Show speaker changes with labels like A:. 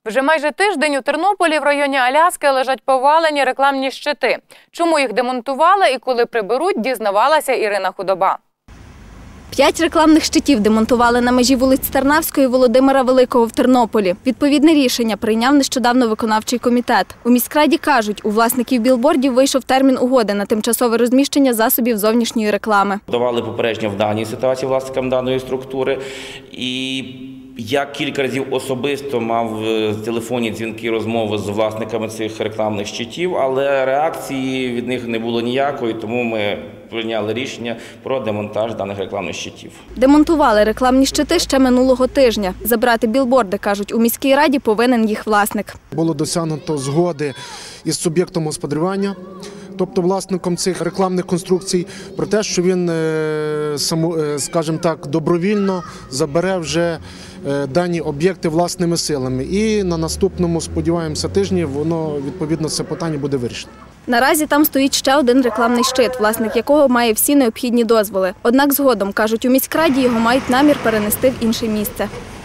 A: Вже майже тиждень у Тернополі в районі Аляски лежать повалені рекламні щити. Чому їх демонтували і коли приберуть, дізнавалася Ірина Худоба.
B: 5 рекламних щитів демонтували на межі вулиць Тарнавської і Володимира Великого в Тернополі. Відповідне рішення прийняв нещодавно виконавчий комітет. У міськраді кажуть, у власників білбордів вийшов термін угоди на тимчасове розміщення засобів зовнішньої реклами.
C: Давали попередження в даній ситуації власникам даної структури. І я кілька разів особисто мав в телефоні дзвінки, розмови з власниками цих рекламних щитів, але реакції від них не було ніякої, тому ми прийняли рішення про демонтаж даних рекламних щитів.
B: Демонтували рекламні щити ще минулого тижня. Забрати білборди, кажуть, у міській раді повинен їх власник.
D: Було досягнуто згоди із суб'єктом господарювання, тобто власником цих рекламних конструкцій, про те, що він, скажімо так, добровільно забере вже дані об'єкти власними силами. І на наступному, сподіваємося, тижні воно, відповідно, це питання буде вирішено.
B: Наразі там стоїть ще один рекламний щит, власник якого має всі необхідні дозволи. Однак згодом, кажуть, у міськраді його мають намір перенести в інше місце.